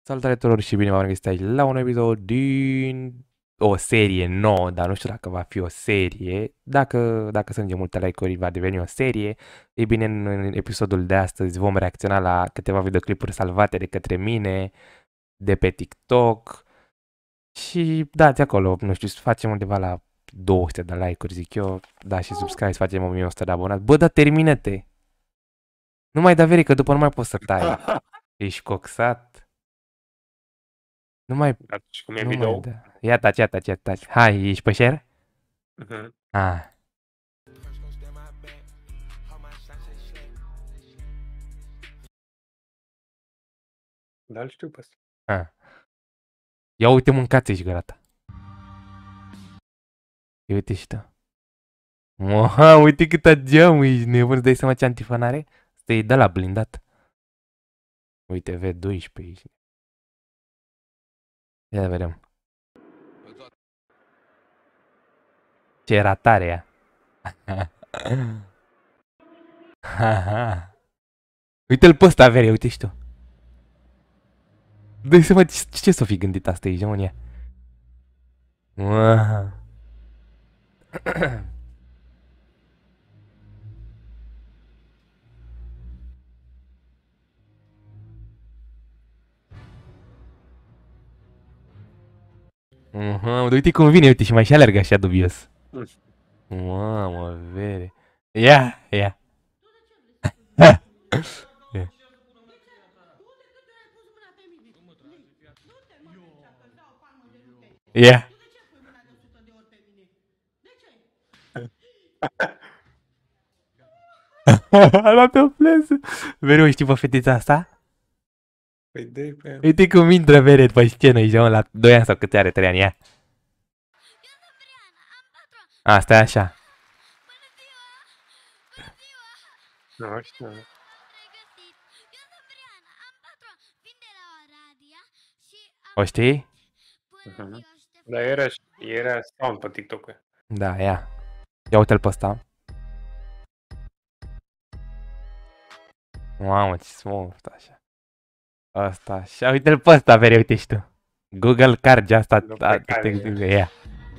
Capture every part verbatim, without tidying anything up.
Salutare tuturor și bine v-am regăsit aici la un episod din o serie nouă, dar nu știu dacă va fi o serie. Dacă, dacă strângem multe like-uri, va deveni o serie. Ei bine, în, în episodul de astăzi vom reacționa la câteva videoclipuri salvate de către mine, de pe TikTok. Și dați acolo, nu știu, să facem undeva la două sute de like-uri, zic eu. Da, și subscribe, să facem o mie o sută de abonați. Bă, dar termină-te! Nu mai da veri, că după nu mai poți să tai. Ești coxat. Nu mai, Atunci cum e nu video. mai da. Ia taci, ia taci, ia taci. Hai, ești pe share? Mhm. Ah. Da, îl știu pe ăsta. Ah. Ia uite, mâncați și gata. Ia uite și tu. Moha, uite cât geam, ești nebun, îți dai seama ce antifanare? Stai de la blindat. Uite, V doisprezece ești. Ia vedem. Ce ratare ea. Uite-l pe ăsta, Vere, uite și tu. Dă-i seama ce, ce s-o fi gândit asta, egemonia. Wow. Uh-huh. Uite cum vine, uite și mai și alergă așa dubios. Mamă, Vere. Ia, ia. Ia. A luat-o plesă. Vere, o știi pe fetița asta? Păi dă-i pe ea. Uite cum intră Vere pe scenă, ești la doi ani sau câte are, trei ani, ia. Asta e așa. Nu știu. O știi? Mhm. Dar era, era sound pe TikTok. Da, ia. Ia uite-l pe ăsta. Mamă, ce smooth, așa. Asta, așa, uite-l pe ăsta, Vere, uite și tu. Google Card, asta, Nu pe a, care, ia.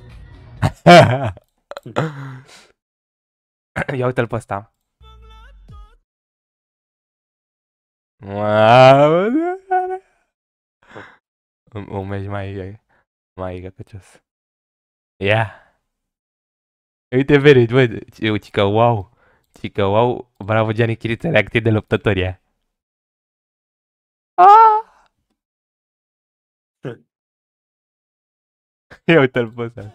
Ia uite-l pe ăsta. Mamă, un mergi mai, mai gătăcios. Ia. Uite, Vere, bă, cică, wow. Cică, wow, bravo, Gianni Chiriță, reacție de luptătoria. Ah! Ia uite-l pe ăsta.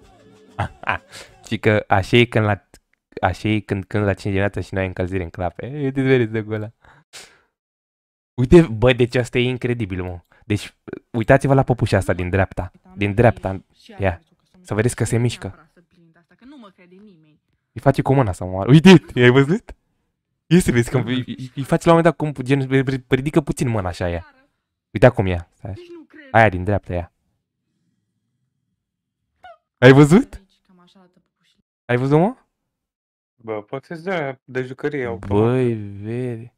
Cică, așa e când la, așa e când, când la cinci dimineața și noi ai încălzire în clape. Uite, Vere, de ăla. Uite, bă, deci asta e incredibil, mă. Deci, uitați-vă la păpușa asta din dreapta. Din dreapta. Ia. Să vedeți că se mișcă. Îi face cu mâna sau moară. Uite, ai văzut? Ia să vezi că îi, îi face la un moment dat cum gen, ridică puțin mâna așa ea. Uite acum ea. Aia din dreapta ea. Ai văzut? Ai văzut, mă? Bă, poate să-ți dea de jucărie automat. Băi, veri.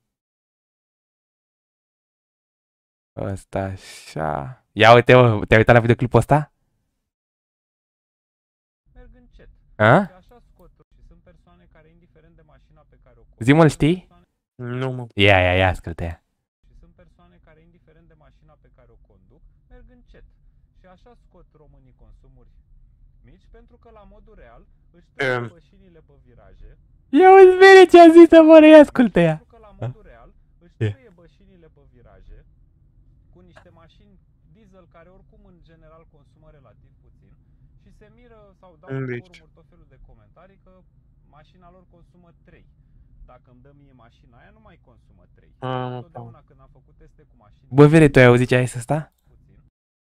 Asta așa. Ia uite, mă, te-ai uitat la videoclipul ăsta? Merg încet. A? Și așa scot și sunt persoane care, indiferent de mașina pe care o conduc, Zi-mă, îl știi? Nu, mă. Ia, ia, ia, ascultă ea. și sunt persoane care, indiferent de mașina pe care o conduc, merg încet. Și așa scot românii consumuri mici, pentru că la modul real își trec Um. bășinile pe viraje. Ia uite, vede ce a zis, mă, ia, ascultă ea. Pentru că la modul real își Ia. trăie bășinile pe viraje cu niște mașini diesel care oricum în general consumă relativ puțin și se miră sau dau pe Deci. forumuri tot felul de comentarii că mașina lor consumă trei. Dacă îmi dă mie mașina aia, nu mai consumă trei. Ah, Întotdeauna când am făcut teste cu mașini... Bă, vede, tu ai auzit ce ai zis asta? Puțin.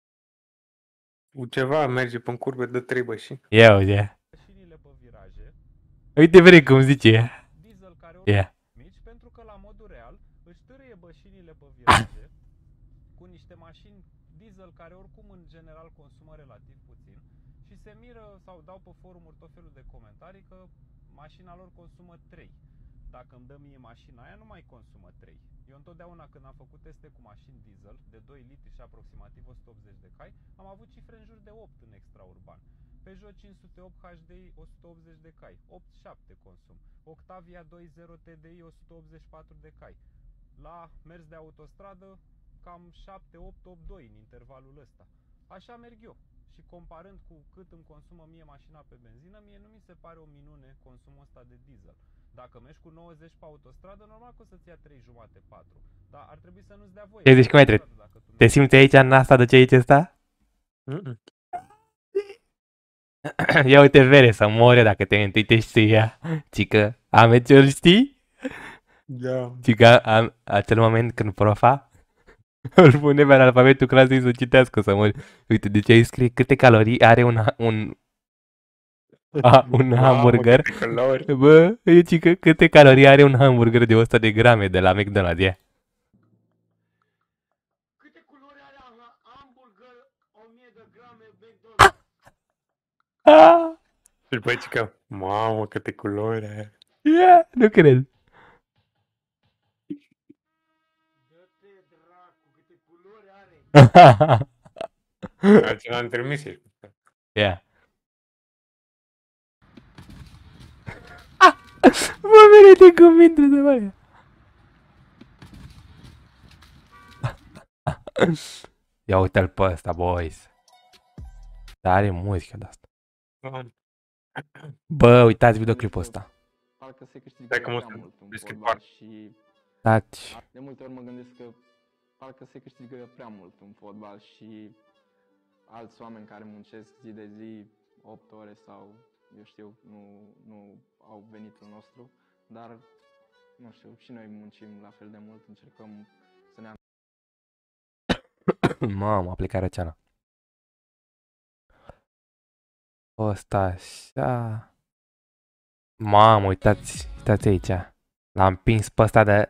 Ceva merge pe curbe de trei bășini. Ia uite, ia. Mașinile pe viraje, Uite, vede cum zice ea. diesel care oricum Ia. mici, pentru că la modul real își târâie bășinile pe viraje cu niște mașini diesel care oricum în general consumă relativ puțin și se miră sau dau pe forumuri tot felul de comentarii că mașina lor consumă trei. dacă îmi dă mie mașina aia, nu mai consumă trei. Eu întotdeauna când am făcut teste cu mașini diesel de doi litri și aproximativ o sută optzeci de cai, am avut cifre în jur de opt în extraurban. Peugeot cinci sute opt H D I o sută optzeci de cai, opt șapte consum. Octavia doi punct zero T D I o sută optzeci și patru de cai. La mers de autostradă cam șapte opt opt doi în intervalul ăsta. Așa merg eu. Și comparând cu cât îmi consumă mie mașina pe benzină, mie nu mi se pare o minune consumul ăsta de diesel. Dacă mergi cu nouăzeci pe autostradă, normal că o să-ți ia trei jumate patru. Dar ar trebui să nu-ți dea voie. cincizeci de kilometri. Te simți aici în asta de ce aici ăsta? Mm-mm. Ia uite vere să mori dacă te întâi te știi ea. Cică, ameciul știi? Da. Cică, am, acel moment când profa îl pune pe alfabetul clasei să citească să mori. Uite, de ce îi scrie câte calorii are un, un, a, un Mamă, hamburger. câte calori. Bă, eu cică, câte calorii are un hamburger de o sută de grame de la McDonald's, ia. Câte culori are hamburger o mie de grame McDonald's? Ah, Și după aceea, mamă, câte culori are. ia, nu cred. Dă-te dracu, câte culori are! Acela am trimis el. Ia. Mă venite cum intră de mai. Ia uite-l pe ăsta, boys. Dar are muzică de asta. Bă, uitați videoclipul ăsta. Parcă se câștigă Stai că mă prea mult în deschid fotbal partea. și Taci. de multe ori mă gândesc că parcă se câștigă prea mult în fotbal și alți oameni care muncesc zi de zi opt ore sau eu știu, nu, nu au venitul nostru, dar nu știu, și noi muncim la fel de mult, încercăm să ne Mamă, aplicarea ceana. Ăsta așa. Mamă, uitați, uitați aici. L-am împins pe ăsta de...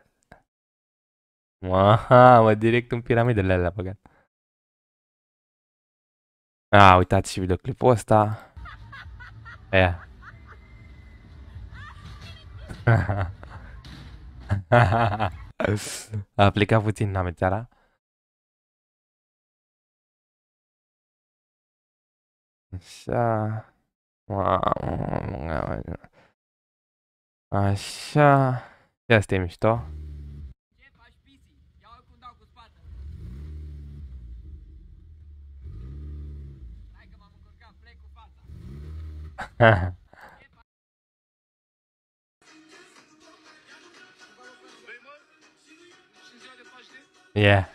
Mamă, direct în piramidele alea băgat. A, uitați și videoclipul ăsta. Aia. A aplicat puțin n-am țara. Așa. Mamă. Așa. Ia stai mișto. Ce faci, pisi? Ia-o cum dau cu spate. Hai că m-am încurcat, plec cu fața. Yeah.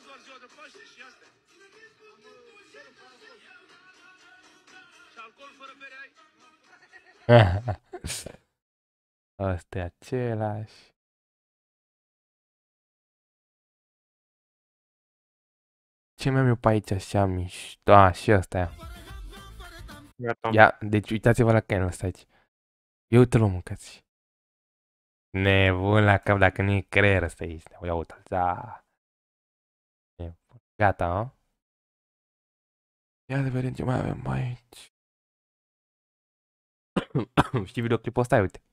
Ăsta e același. Ce mai am eu pe aici așa mișto? A, și ăsta e. Gata. Ia, deci uitați-vă la canul ăsta aici. Ia uite-l, mâncați. Nebun la cap dacă nu-i creier ăsta aici. Ia uite-l, da. Gata, a? Ia de vedem ce mai avem aici. Știi videoclipul ăsta? Uite.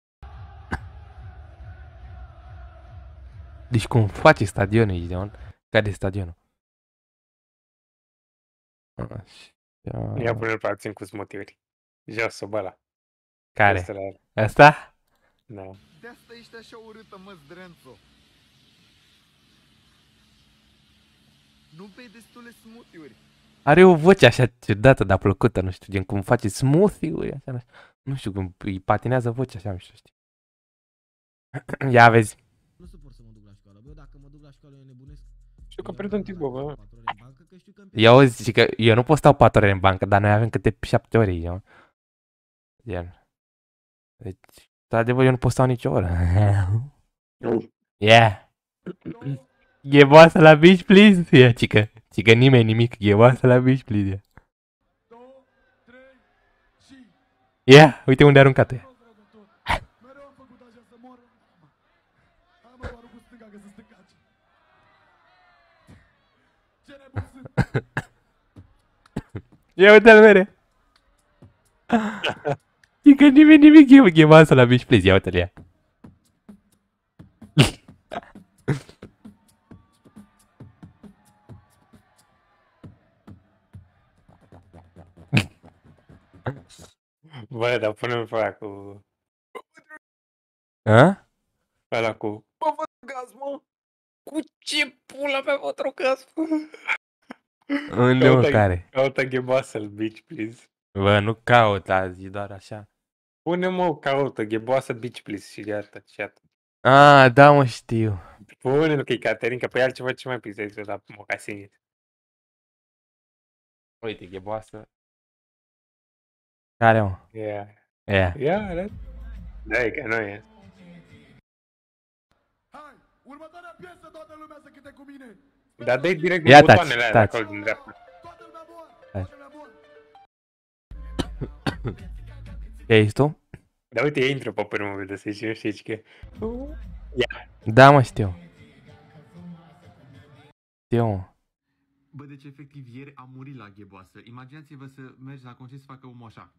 Deci cum face stadionul aici, de Cade stadionul. Așa. Ia pune-l pe alții cu smotiuri. Jos-o, bă, ăla. Care? Ăsta la- Asta? Da. De asta ești așa urâtă, mă, Zdrențo. Nu bei destule smoothie-uri. Are o voce așa ciudată, dar plăcută, nu știu, gen cum face smoothie-uri, așa, nu știu. Nu știu, cum îi patinează vocea așa, nu știu, știi. Ia vezi. Nu suport să mă duc la școală. Bă, eu dacă mă duc la școală, eu nebunesc. Știu că pierd un timp, bă, bă. Patru ore în bancă, că știu că îmi Ia auzi, zic că eu nu pot stau patru ore în bancă, dar noi avem câte șapte ore, eu. Gen. Deci, de adevăr, eu nu pot stau nicio oră. Yeah. E boasă la beach, please? Ia, cică. Cică nimeni nimic. E boasă la beach, please. Ia. Ia, uite unde a aruncat-o ea. Mereu am făcut așa să mor. Hai mă, mă arunc cu stânga că să stângaci. Ce nebun sunt. Ia uite-l mere. Cică nimeni nimic. E, e boasă la beach, please. Ia uite-l ea. Bă, dar pune-mi pe ăla cu... A? Ăla cu... Bă, vă drogați, mă! Cu ce pula mea vă drogați, mă? Unde mă Caută- care? Caută gheboasă-l, bitch, please. Bă, nu caut azi, doar așa. Pune-mă, caută gheboasă, bitch, please, și iată, și iată. A, da, mă, știu. Pune-l că e Caterin, că pe altceva ce mai pizezi la mocasinii. Uite, gheboasă. Care, mă? Yeah. E. Ia, arăt. Da, e că nu e. Hai, următoarea piesă, toată lumea să cânte cu mine. Dar dă-i direct Ia butoanele taci, alea de taci. acolo din dreapta. Toată lumea bun, toată lumea bun. E aici tu? Dar uite, ei intră pe primul video să zici, nu știi că... Ia. Da, mă, știu. Știu, mă. Bă, deci efectiv ieri am murit la gheboasă. Imaginați-vă să mergi la concert să facă omul așa.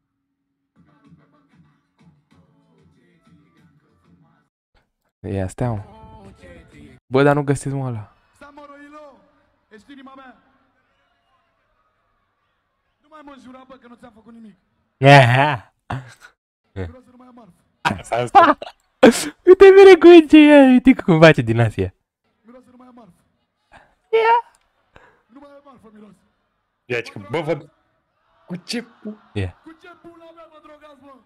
Ia, stea, mă. Bă, dar nu găsesc, mă, ăla. Samoroilo, ești inima mea. Nu mai mă înjura, bă, că nu ți-am făcut nimic. Vreau să nu mai am marfă. Asta, asta. Uite, vine cu ce e, uite cum face din Asia. Miros să nu mai am marfă. Ia. Nu mai am marfă, miros. Ia, că, bă, văd... Cu ce pu... Ia. Cu ce pula mea vă drogați, mă?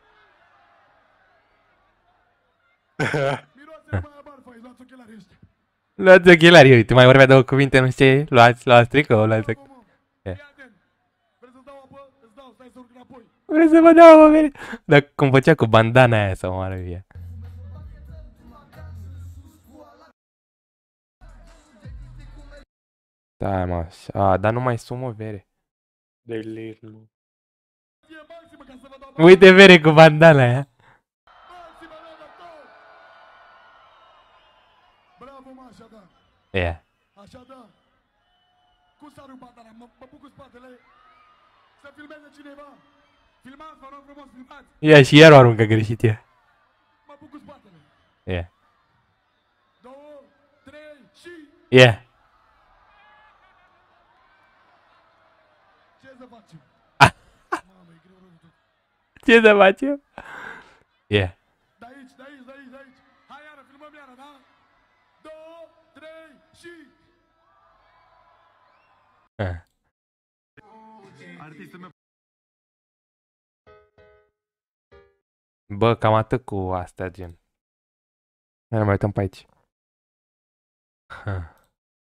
Miros să nu mai am marfă, îi luați ochelarii ăștia. Luați ochelarii, uite, mai vorbea două cuvinte, nu știu ce, luați, luați tricou, luați Bravo, ochelarii. mă. Ia. Fii atent. Vrei să-ți dau apă? Îți dau, stai să urc înapoi. Vreau să vă dau, mă, vine. Dar cum făcea cu bandana aia să moară vie. Da, mă, așa, dar nu mai sunt, mă, vere. Delir, nu. E maximă ca să vă dau bani. Uite, vere cu bandana aia. Maximă, mea, doctor. Bravo, mă, așa da. Ia. Așa da. Cum s-a rupt bandana? Mă, mă pun cu spatele. Să filmeze cineva. Filmați, vă rog frumos, filmați. Ia, și iar o aruncă greșit, ia. Mă pun cu spatele. Ia. Două, trei și... Ia. Ce să facem? Mamă, e greu rău de tot. Ce să facem? Ia. De aici, de aici, de aici, de aici. Hai iară, filmăm iară, da? Două, trei și... Ah. Artistul meu Bă, cam atât cu astea, gen. Hai, ne mai uităm pe aici. Ha.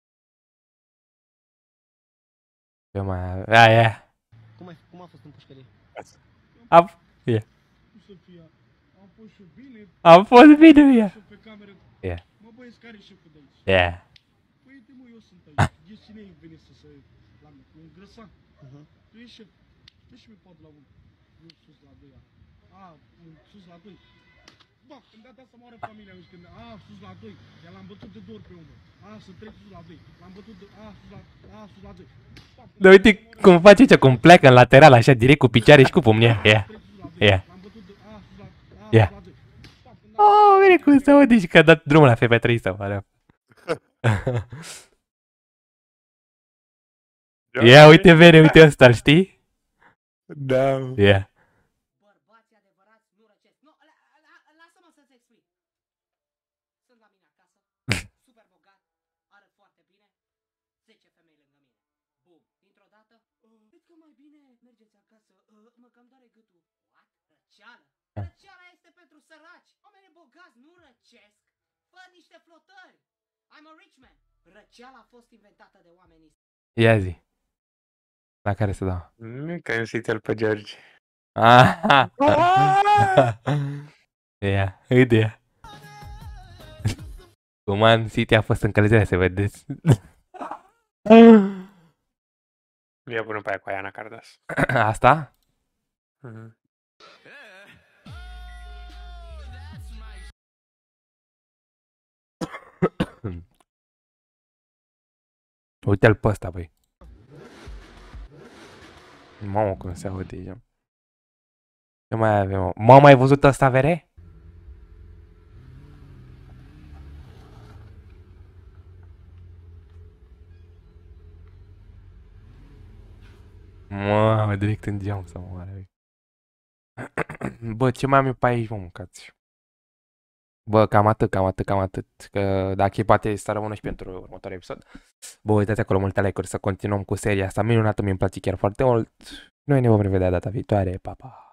Ce mai avea? Aia. Cum, ai, cum a fost în pușcărie? Am... Ia. Cum să fie? Am fost și bine, Am fost bine, ia. și pe cameră. Ia. Mă băieți, care e șeful de aici? Ia. Păi uite mă, eu sunt aici. Ești cine e venit să se... La mine, cu un grăsan. Tu ești șef. Dă și mi pot la un... Un sus la doi. A, un sus la doi. Bă, când a dat să moară familia, și când... A, sus la doi. Iar l-am bătut de două ori pe umăr. A, să trec sus la doi. L-am bătut de... A, sus la... A, sus la doi. Bă, când Dar uite cum face aici, cum pleacă în lateral, așa, direct cu picioare și cu pumni. Ia. Ia. trec sus la doi. Ia. L-am bătut de... A, sus la... A, Ia. sus la doi. Bă, când a... Oh, vine cum se aude și că a dat drumul la F P trei să moară. Ia, uite, vere, uite ăsta, știi? Da. Ia. Bărbații adevărați nu răcesc. Nu, la, la, lasă-mă să-ți explic. Sunt la mine acasă, super bogat, arăt foarte bine, zece femei lângă mine. Bum, dintr-o dată, uh, cred că mai bine mergeți acasă, uh, mă cam doare gâtul. What? Răceală? Răceala este pentru săraci. Oamenii bogați nu răcesc. Fă niște flotări. I'm a rich man. Răceala a fost inventată de oamenii. Ia zi. La care să dau? Nu că însite-l pe George. Aha. Ia, uite ea. Cum Man City a fost încălzirea, să vedeți. Ia până pe aia cu Iana Cardas. Asta? Mhm. Uite-l pe ăsta, băi. Mamă, cum se aude aici. Ce mai avem, mă? M-am mai văzut ăsta, vere? Mamă, direct în geam să mă moare. Bă, ce mai am eu pe aici, mă, mâncați? Bă, cam atât, cam atât, cam atât. Că dacă e poate să rămână și pentru următorul episod. Bă, uitați acolo multe like-uri să continuăm cu seria asta minunată, mi-mi place chiar foarte mult. Noi ne vom revedea data viitoare, pa, pa!